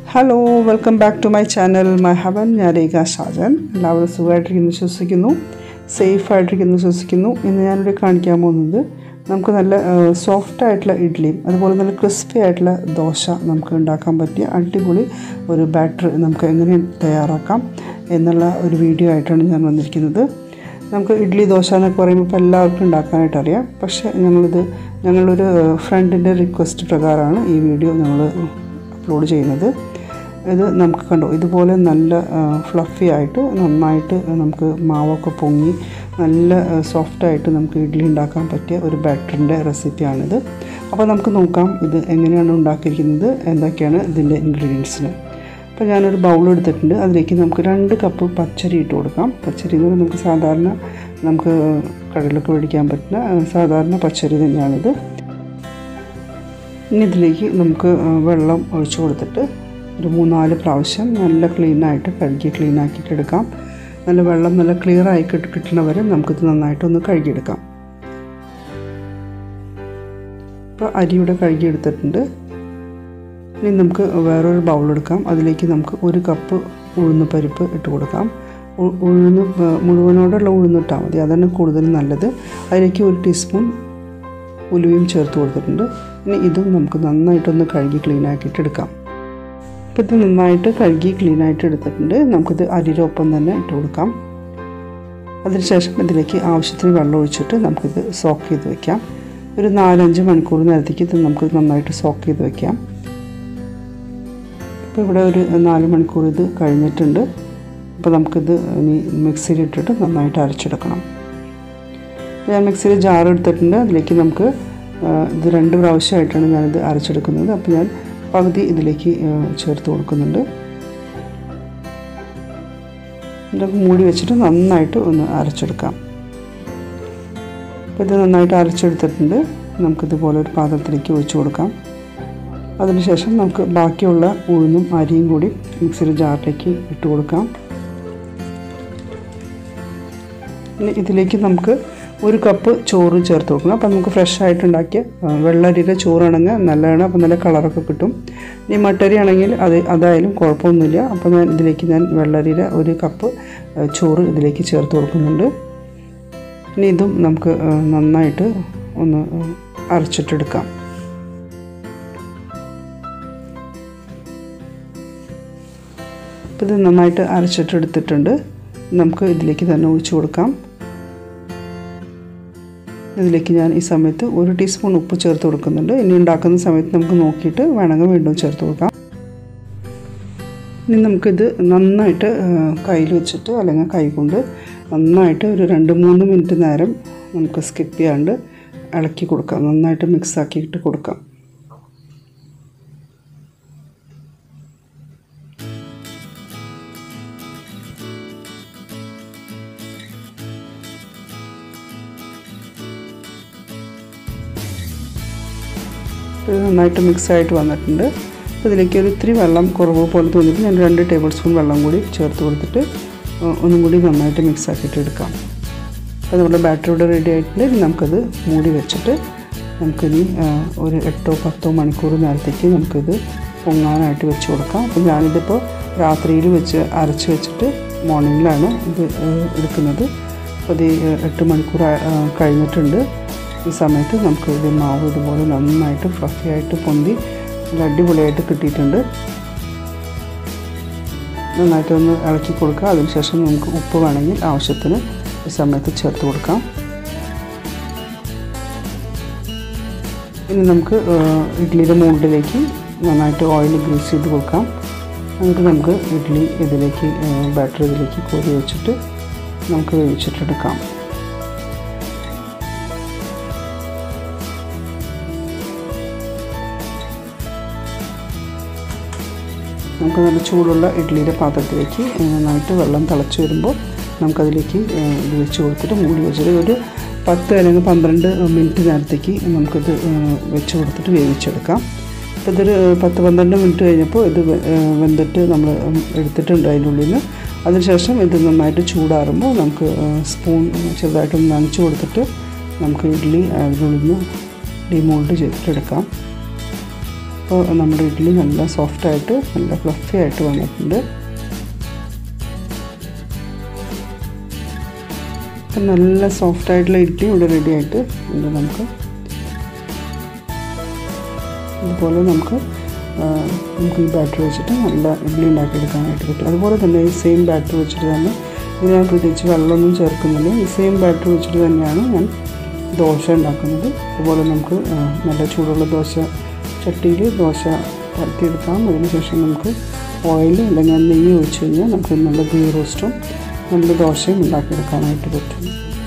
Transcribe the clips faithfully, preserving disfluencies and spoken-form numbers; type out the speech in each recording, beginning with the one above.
Hello, welcome back to my channel. My haven Nyarega Shajan. എല്ലാവരും സുഖമായിട്ടിരിക്കുന്നു വിശ്വസിക്കുന്നു, safe ആയിട്ടിരിക്കുന്നു വിശ്വസിക്കുന്നു. ഇന്ന് ഞാനിവിടെ കാണിക്കാൻ പോകുന്നത് നമുക്ക് നല്ല സോഫ്റ്റ് ആയിട്ടുള്ള ഇഡ്ഡലിയും അതുപോലെ നല്ല ക്രിസ്പി ആയിട്ടുള്ള ദോശ നമുക്ക് ഉണ്ടാക്കാൻ പറ്റിയ അടിപൊളി ഒരു ബാറ്റർ നമുക്ക് എങ്ങനെ തയ്യാറാക്കാം എന്നുള്ള ഒരു വീഡിയോ ആയിട്ടാണ് ഞാൻ വന്നിരിക്കുന്നത്. നമുക്ക് ഇഡ്ഡലി ദോശ എന്നൊക്കെ പറയുമ്പോൾ ഇപ്പോൾ എല്ലാവർക്കും ഉണ്ടാക്കാനായിട്ട് അറിയാം. പക്ഷേ ഞങ്ങളിത് ഞങ്ങളൊരു ഫ്രണ്ടിൻ്റെ റിക്വസ്റ്റ് പ്രകാരമാണ് ഈ വീഡിയോ ഞങ്ങൾ അപ്ലോഡ് ചെയ്യുന്നത്. ഇത് നമുക്ക് കണ്ടോ, ഇതുപോലെ നല്ല ഫ്ലഫി ആയിട്ട് നന്നായിട്ട് നമുക്ക് മാവൊക്കെ പൊങ്ങി നല്ല സോഫ്റ്റായിട്ട് നമുക്ക് ഇഡ്ഡലി ഉണ്ടാക്കാൻ പറ്റിയ ഒരു ബാറ്ററിൻ്റെ റെസിപ്പിയാണിത്. അപ്പോൾ നമുക്ക് നോക്കാം ഇത് എങ്ങനെയാണ് ഉണ്ടാക്കിയിരിക്കുന്നത്, എന്തൊക്കെയാണ് ഇതിൻ്റെ ഇൻഗ്രീഡിയൻസിന്. അപ്പോൾ ഞാനൊരു ബൗൾ എടുത്തിട്ടുണ്ട്. അതിലേക്ക് നമുക്ക് രണ്ട് കപ്പ് പച്ചരി ഇട്ട് കൊടുക്കാം. പച്ചരി എന്ന് പറഞ്ഞാൽ നമുക്ക് സാധാരണ നമുക്ക് കടലൊക്കെ മേടിക്കാൻ പറ്റുന്ന സാധാരണ പച്ചരി തന്നെയാണിത്. ഇനി ഇതിലേക്ക് നമുക്ക് വെള്ളം ഒഴിച്ചു കൊടുത്തിട്ട് ഒരു മൂന്നാല് പ്രാവശ്യം നല്ല ക്ലീനായിട്ട് കഴുകി ക്ലീനാക്കിയിട്ട് എടുക്കാം. നല്ല വെള്ളം നല്ല ക്ലിയർ ആയി കിട്ടണ വരെ നമുക്കിത് നന്നായിട്ടൊന്ന് കഴുകിയെടുക്കാം. ഇപ്പോൾ അരിയുടെ കഴുകിയെടുത്തിട്ടുണ്ട്. ഇനി നമുക്ക് വേറൊരു ബൗൾ എടുക്കാം. അതിലേക്ക് നമുക്ക് ഒരു കപ്പ് ഉഴുന്ന് പരിപ്പ് ഇട്ട് കൊടുക്കാം. ഉഴുന്ന് മുഴുവനോടുള്ള ഉഴുന്നിട്ടാൽ മതി, അതാണ് കൂടുതൽ നല്ലത്. അതിലേക്ക് ഒരു ടീസ്പൂൺ ഉലുവയും ചേർത്ത് കൊടുത്തിട്ടുണ്ട്. ഇനി ഇതും നമുക്ക് നന്നായിട്ടൊന്ന് കഴുകി ക്ലീനാക്കിയിട്ട് എടുക്കാം. ഇപ്പോൾ ഇത് നന്നായിട്ട് കഴുകി ക്ലീനായിട്ട് എടുത്തിട്ടുണ്ട്. നമുക്കിത് അരിയൊപ്പം തന്നെ ഇട്ട് കൊടുക്കാം. അതിനുശേഷം ഇതിലേക്ക് ആവശ്യത്തിന് വെള്ളം ഒഴിച്ചിട്ട് നമുക്കിത് സോക്ക് ചെയ്ത് വയ്ക്കാം. ഒരു നാലഞ്ച് മണിക്കൂർ നേരത്തേക്ക് ഇത് നമുക്ക് നന്നായിട്ട് സോക്ക് ചെയ്ത് വയ്ക്കാം. ഇപ്പോൾ ഇവിടെ ഒരു നാല് മണിക്കൂർ ഇത് കഴിഞ്ഞിട്ടുണ്ട്. അപ്പോൾ നമുക്കിത് ഇനി മിക്സിയിലിട്ടിട്ട് നന്നായിട്ട് അരച്ചെടുക്കണം. ഞാൻ മിക്സിയിൽ ജാർ എടുത്തിട്ടുണ്ട്. അതിലേക്ക് നമുക്ക് ഇത് രണ്ട് പ്രാവശ്യമായിട്ടാണ് ഞാനിത് അരച്ചെടുക്കുന്നത്. അപ്പോൾ ഞാൻ പകുതി ഇതിലേക്ക് ചേർത്ത് കൊടുക്കുന്നുണ്ട്. ഇതൊക്കെ മൂടി വെച്ചിട്ട് നന്നായിട്ട് ഒന്ന് അരച്ചെടുക്കാം. അപ്പോൾ ഇത് നന്നായിട്ട് അരച്ചെടുത്തിട്ടുണ്ട്. നമുക്കിതുപോലെ ഒരു പാത്രത്തിലേക്ക് ഒഴിച്ചു കൊടുക്കാം. അതിനുശേഷം നമുക്ക് ബാക്കിയുള്ള ഉഴുന്നും അരിയും കൂടി മിക്സിയുടെ ജാറിലേക്ക് ഇട്ട് കൊടുക്കാം. ഇനി ഇതിലേക്ക് നമുക്ക് ഒരു കപ്പ് ചോറ് ചേർത്ത് കൊടുക്കണം. അപ്പോൾ നമുക്ക് ഫ്രഷ് ആയിട്ടുണ്ടാക്കിയ വെള്ളരിയുടെ ചോറാണെങ്കിൽ നല്ലതാണ്. അപ്പോൾ നല്ല കളറൊക്കെ കിട്ടും. ഇനി മട്ടരി ആണെങ്കിൽ അത് അതായാലും കുഴപ്പമൊന്നുമില്ല. അപ്പോൾ ഞാൻ ഇതിലേക്ക് ഞാൻ വെള്ളരിയുടെ ഒരു കപ്പ് ചോറ് ഇതിലേക്ക് ചേർത്ത് കൊടുക്കുന്നുണ്ട്. ഇനി ഇതും നമുക്ക് നന്നായിട്ട് ഒന്ന് അരച്ചിട്ടെടുക്കാം. അപ്പോൾ ഇത് നന്നായിട്ട് അരച്ചിട്ടെടുത്തിട്ടുണ്ട്. നമുക്ക് ഇതിലേക്ക് തന്നെ ഒഴിച്ചു കൊടുക്കാം. ഇതിലേക്ക് ഞാൻ ഈ സമയത്ത് ഒരു ടീസ്പൂൺ ഉപ്പ് ചേർത്ത് കൊടുക്കുന്നുണ്ട്. ഇനി ഉണ്ടാക്കുന്ന സമയത്ത് നമുക്ക് നോക്കിയിട്ട് വേണമെങ്കിൽ വീണ്ടും ചേർത്ത് കൊടുക്കാം. ഇനി നമുക്കിത് നന്നായിട്ട് കയ്യിൽ വെച്ചിട്ട് അല്ലെങ്കിൽ കൈ കൊണ്ട് നന്നായിട്ട് ഒരു രണ്ട് മൂന്ന് മിനിറ്റ് നേരം നമുക്ക് സ്കിപ്പ് ചെയ്യാണ്ട് ഇളക്കി കൊടുക്കാം. നന്നായിട്ട് മിക്സ് ആക്കിയിട്ട് കൊടുക്കാം. ഇത് നന്നായിട്ട് മിക്സായിട്ട് വന്നിട്ടുണ്ട്. അപ്പോൾ ഇതിലേക്ക് ഒരു ഇത്തിരി വെള്ളം കുറവ് പോലെ തോന്നിയിട്ട് ഞാൻ രണ്ട് ടേബിൾ സ്പൂൺ വെള്ളം കൂടി ചേർത്ത് കൊടുത്തിട്ട് ഒന്നും കൂടി നന്നായിട്ട് മിക്സ് ആക്കിയിട്ട് എടുക്കാം. അപ്പോൾ നമ്മുടെ ബാറ്റർ ഇവിടെ റെഡി ആയിട്ടുണ്ട്. ഇനി നമുക്കത് മൂടി വെച്ചിട്ട് നമുക്കിനി ഒരു എട്ടോ പത്തോ മണിക്കൂർ നേരത്തേക്ക് നമുക്കിത് പൊങ്ങാനായിട്ട് വെച്ച് കൊടുക്കാം. അപ്പോൾ ഞാനിതിപ്പോൾ രാത്രിയിൽ വെച്ച് അരച്ച് വെച്ചിട്ട് മോർണിംഗിലാണ് ഇത് എടുക്കുന്നത്. അപ്പോൾ ഇത് എട്ട് മണിക്കൂർ കഴിഞ്ഞിട്ടുണ്ട്. ഈ സമയത്ത് നമുക്ക് ഇത് മാവ് ഇതുപോലെ നന്നായിട്ട് ഫ്ലഫി ആയിട്ട് പൊന്തി നല്ല അടിപൊളിയായിട്ട് കിട്ടിയിട്ടുണ്ട്. നന്നായിട്ടൊന്ന് ഇളക്കി കൊടുക്കുക. അതിനുശേഷം നമുക്ക് ഉപ്പ് വേണമെങ്കിൽ ആവശ്യത്തിന് ഈ സമയത്ത് ചേർത്ത് കൊടുക്കാം. ഇനി നമുക്ക് ഇഡ്ഡലിയുടെ മോൾഡിലേക്ക് നന്നായിട്ട് ഓയിൽ ഗ്രീസ് ചെയ്ത് കൊടുക്കാം. എന്നിട്ട് നമുക്ക് ഇഡ്ഡലി ഇതിലേക്ക് ബാറ്റർ ഇതിലേക്ക് കോരി വെച്ചിട്ട് നമുക്ക് വേവിച്ചിട്ടെടുക്കാം. നമുക്ക് നല്ല ചൂടുള്ള ഇഡ്ഡലിയുടെ പാത്രത്തിലേക്ക് നന്നായിട്ട് വെള്ളം തിളച്ച് വരുമ്പോൾ നമുക്കതിലേക്ക് ഇത് വെച്ച് കൊടുത്തിട്ട് മൂടി വെച്ചിട്ട് ഒരു പത്ത് അല്ലെങ്കിൽ പന്ത്രണ്ട് മിനിറ്റ് നേരത്തേക്ക് നമുക്കിത് വെച്ച് കൊടുത്തിട്ട് വേവിച്ചെടുക്കാം. അപ്പോൾ ഇതൊരു പത്ത് പന്ത്രണ്ട് മിനിറ്റ് കഴിഞ്ഞപ്പോൾ ഇത് വെന്തിട്ട് നമ്മൾ എടുത്തിട്ടുണ്ട് അതിൻ്റെ ഉള്ളിൽ നിന്ന്. അതിനുശേഷം ഇത് നന്നായിട്ട് ചൂടാറുമ്പോൾ നമുക്ക് സ്പൂൺ ചെറുതായിട്ടൊന്ന് നനച്ച് കൊടുത്തിട്ട് നമുക്ക് ഇഡ്ഡലി അതിനുള്ളിൽ നിന്ന് ഡിമോൾഡ് ചെയ്തിട്ടെടുക്കാം. അപ്പോൾ നമ്മുടെ ഇഡ്ഡലി നല്ല സോഫ്റ്റായിട്ട് നല്ല ഫ്ലഫി ആയിട്ട് വന്നിട്ടുണ്ട്. അപ്പം നല്ല സോഫ്റ്റായിട്ടുള്ള ഇഡ്ഡലി ഇവിടെ റെഡി ആയിട്ട് ഉണ്ട്. നമുക്ക് അതുപോലെ നമുക്ക് നമുക്ക് ഈ ബാറ്റർ വെച്ചിട്ട് നല്ല ഇഡ്ഡലി ഉണ്ടാക്കിയെടുക്കാനായിട്ട് പറ്റും. അതുപോലെ തന്നെ ഈ സെയിം ബാറ്റർ വെച്ചിട്ട് തന്നെ ഇത് ഞാൻ പ്രത്യേകിച്ച് വെള്ളമൊന്നും ചേർക്കുന്നില്ല. ഈ സെയിം ബാറ്റർ വെച്ചിട്ട് തന്നെയാണ് ഞാൻ ദോശ ഉണ്ടാക്കുന്നത്. അതുപോലെ നമുക്ക് നല്ല ചൂടുള്ള ദോശ ചട്ടിയിൽ ദോശ പരത്തിയെടുക്കാം. അതിനുശേഷം നമുക്ക് ഓയിൽ അല്ലെങ്കിൽ നെയ്യ് ഒഴിച്ച് കഴിഞ്ഞാൽ നമുക്ക് നല്ല ഗീ റോസ്റ്റും നല്ല ദോശയും ഉണ്ടാക്കിയെടുക്കാനായിട്ട് പറ്റും.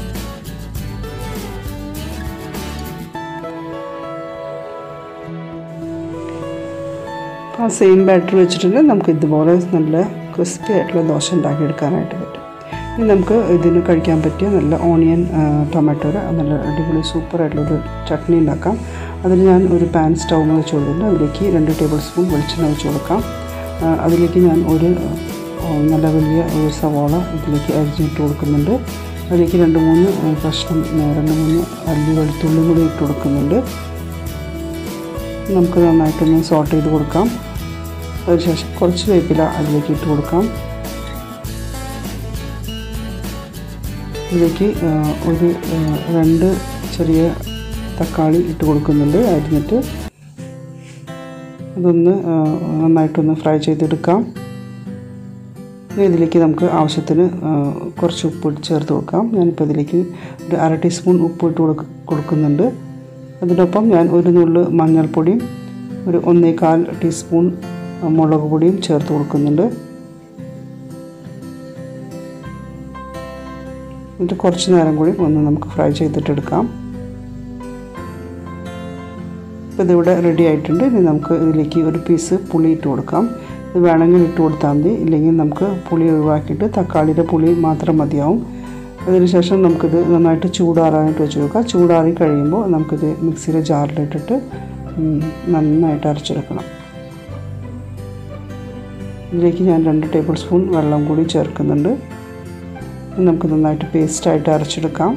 ആ സെയിം ബാറ്റർ വെച്ചിട്ടുണ്ടെങ്കിൽ നമുക്ക് ഇതുപോലെ നല്ല ക്രിസ്പി ആയിട്ടുള്ള ദോശ ഉണ്ടാക്കിയെടുക്കാനായിട്ട് പറ്റും. ഇനി നമുക്ക് ഇതിന് കഴിക്കാൻ പറ്റിയ നല്ല ഓണിയൻ ടൊമാറ്റോയുടെ നല്ല അടിപൊളി സൂപ്പറായിട്ടുള്ളൊരു ചട്നി ഉണ്ടാക്കാം. അതിന് ഞാൻ ഒരു പാൻ സ്റ്റൗ വെച്ച് കൊടുത്തിട്ടുണ്ട്. അതിലേക്ക് രണ്ട് ടേബിൾ സ്പൂൺ വെളിച്ചെണ്ണ ഒഴിച്ച് കൊടുക്കാം. അതിലേക്ക് ഞാൻ ഒരു നല്ല വലിയ ഒരു സവാള ഇതിലേക്ക് അരിഞ്ഞിട്ട് കൊടുക്കുന്നുണ്ട്. അതിലേക്ക് രണ്ട് മൂന്ന് കഷ്ണം രണ്ട് മൂന്ന് അല്ലി വെളുത്തുള്ളി കൂടി ഇട്ട് കൊടുക്കുന്നുണ്ട്. നമുക്ക് നന്നായിട്ടൊന്ന് സോട്ട് ചെയ്ത് കൊടുക്കാം. അതിനുശേഷം കുറച്ച് വേപ്പില അതിലേക്ക് ഇട്ട് കൊടുക്കാം. ഇതിലേക്ക് ഒരു രണ്ട് ചെറിയ തക്കാളി ഇട്ട് കൊടുക്കുന്നുണ്ട് അരിഞ്ഞിട്ട്. അതൊന്ന് നന്നായിട്ടൊന്ന് ഫ്രൈ ചെയ്തെടുക്കാം. ഇതിലേക്ക് നമുക്ക് ആവശ്യത്തിന് കുറച്ച് ഉപ്പ് ചേർത്ത് കൊടുക്കാം. ഞാനിപ്പോൾ ഇതിലേക്ക് ഒരു അര ടീസ്പൂൺ ഉപ്പ് ഇട്ട് കൊടുക്ക കൊടുക്കുന്നുണ്ട് അതിനൊപ്പം ഞാൻ ഒരു നുള്ള് മഞ്ഞൾപ്പൊടിയും ഒരു ഒന്നേകാൽ ടീസ്പൂൺ മുളക് പൊടിയും ചേർത്ത് കൊടുക്കുന്നുണ്ട്. എന്നിട്ട് കുറച്ച് നേരം കൂടി ഒന്ന് നമുക്ക് ഫ്രൈ ചെയ്തിട്ടെടുക്കാം. ഇപ്പോൾ ഇതിവിടെ റെഡി ആയിട്ടുണ്ട്. ഇനി നമുക്ക് ഇതിലേക്ക് ഒരു പീസ് പുളി ഇട്ട് കൊടുക്കാം. ഇത് വേണമെങ്കിൽ ഇട്ട് കൊടുത്താൽ മതി, ഇല്ലെങ്കിൽ നമുക്ക് പുളി ഒഴിവാക്കിയിട്ട് തക്കാളിയുടെ പുളി മാത്രം മതിയാവും. അതിനുശേഷം നമുക്കിത് നന്നായിട്ട് ചൂടാറാനായിട്ട് വെച്ച് കൊടുക്കാം. ചൂടാറി കഴിയുമ്പോൾ നമുക്കിത് മിക്സിയുടെ ജാറിലിട്ടിട്ട് നന്നായിട്ട് അരച്ചെടുക്കണം. ഇതിലേക്ക് ഞാൻ രണ്ട് ടേബിൾ സ്പൂൺ വെള്ളം കൂടി ചേർക്കുന്നുണ്ട്. നമുക്ക് നന്നായിട്ട് പേസ്റ്റായിട്ട് അരച്ചെടുക്കാം.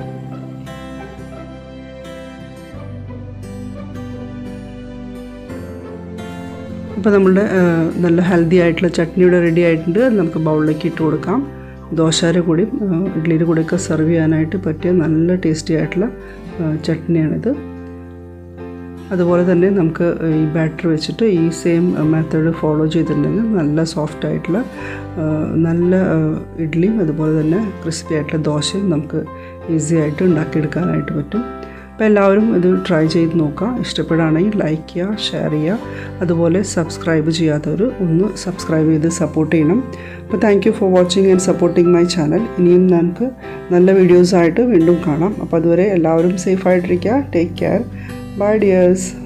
ഇപ്പോൾ നമ്മളുടെ നല്ല ഹെൽത്തി ആയിട്ടുള്ള ചട്നിയുടെ റെഡി ആയിട്ടുണ്ട്. അത് നമുക്ക് ബൗളിലേക്ക് ഇട്ട് കൊടുക്കാം. ദോശയുടെ കൂടി ഇഡ്ഡലിയുടെ കൂടെയൊക്കെ സെർവ് ചെയ്യാനായിട്ട് പറ്റിയ നല്ല ടേസ്റ്റി ആയിട്ടുള്ള ചട്നിയാണിത്. അതുപോലെ തന്നെ നമുക്ക് ഈ ബാറ്റർ വെച്ചിട്ട് ഈ സെയിം മെത്തേഡ് ഫോളോ ചെയ്തിട്ടുണ്ടെങ്കിൽ നല്ല സോഫ്റ്റ് ആയിട്ടുള്ള നല്ല ഇഡ്ഡലിയും അതുപോലെ തന്നെ ക്രിസ്പി ആയിട്ടുള്ള ദോശയും നമുക്ക് ഈസി ആയിട്ട് ഉണ്ടാക്കിയെടുക്കാനായിട്ട് പറ്റും. അപ്പോൾ എല്ലാവരും ഇത് ട്രൈ ചെയ്ത് നോക്കുക. ഇഷ്ടപ്പെടുകയാണെങ്കിൽ ലൈക്ക് ചെയ്യുക, ഷെയർ ചെയ്യുക. അതുപോലെ സബ്സ്ക്രൈബ് ചെയ്യാത്തവർ ഒന്ന് സബ്സ്ക്രൈബ് ചെയ്ത് സപ്പോർട്ട് ചെയ്യണം. അപ്പോൾ thank you for watching and supporting my channel. ഇനിയും നമുക്ക് നല്ല വീഡിയോസായിട്ട് വീണ്ടും കാണാം. അപ്പോൾ അതുവരെ എല്ലാവരും സേഫായിട്ടിരിക്കുക. Take care. Bye dears.